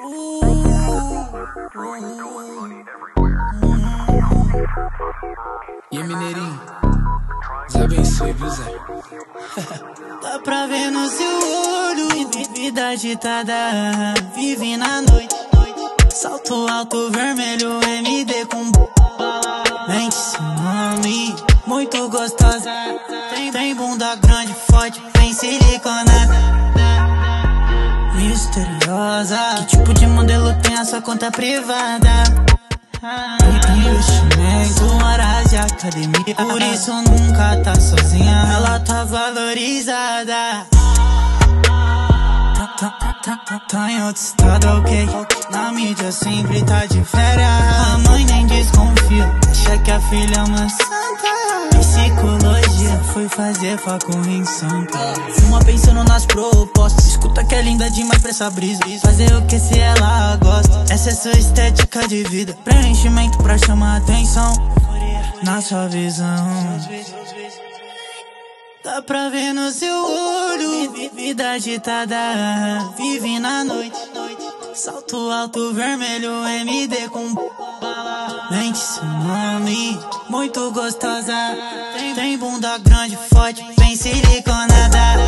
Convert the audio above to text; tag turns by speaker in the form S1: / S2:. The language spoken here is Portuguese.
S1: E aí, mineirinho, Deus abençoe, viu, Zé?
S2: Dá pra ver no seu olho, vida agitada, vive na noite. Salto alto, vermelho, MD com bala. Mente sem nome, muito gostosa. Tem bunda grande, forte, bem siliconada. Misteriosa, que tipo de modelo tem a sua conta privada? Investimento, horas de academia, por isso nunca tá sozinha. Ela tá valorizada. Tá em outro estado, ok. Na mídia sempre tá de férias. A mãe nem desconfia, acha que a filha é uma santa. Psicologia, foi fazer facu em Santa. Fuma pensando nas propostas, escuta que é linda demais pra essa brisa. Fazer o que se ela gosta, essa é sua estética de vida. Preenchimento pra chamar atenção na sua visão. Dá pra ver no seu olho, vida agitada, vive na noite. Salto alto, vermelho, MD com bala. Mente sem nome, muito gostosa. Tem bunda grande, forte, bem siliconada.